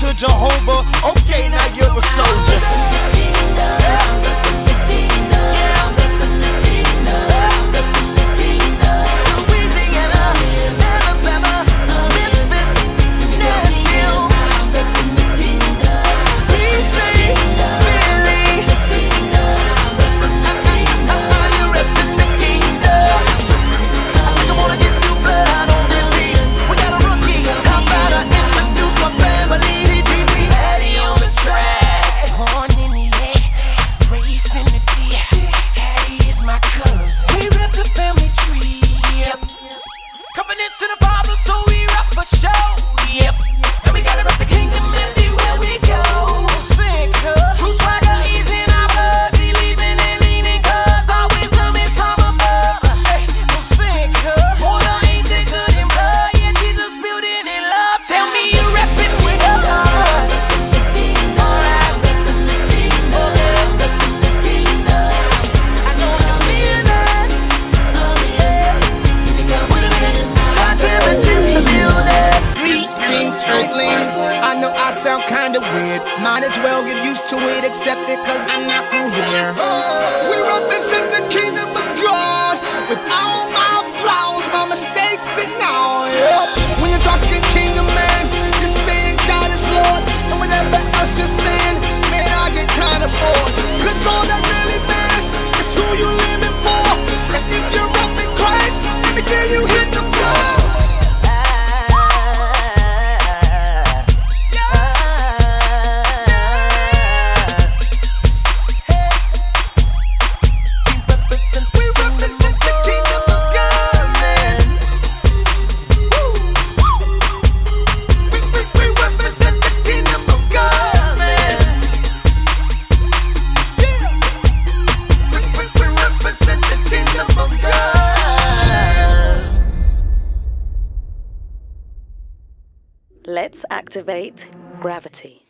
to Jehovah. Okay, now you're a soldier. To the Father, so we rock for show. Yep, and we gotta rep the kingdom everywhere we go. Sing, cuz true swagger is in our blood. Believing and leaning, cuz our wisdom is from above. Hey, sing, cuz water ain't thicker than blood. Yeah, Jesus built it in love. Tell me you reppin' with us. Alright, reppin' the kingdom. Reppin' the kingdom. I know you feel that. Tribbett's in the building. Greetings, earthlings. I know I sound kinda weird. Might as well get used to it, accept it, cause I'm not from here. We represent the kingdom of God with all my flaws, my mistakes, and all. Yep. When you're talking kingdom, man, you're saying God is Lord. And whatever else you're saying, man, I get kinda bored. Cause all that really matters is who you living for. And if you're up in Christ, let me see you hit the floor. Let's activate gravity.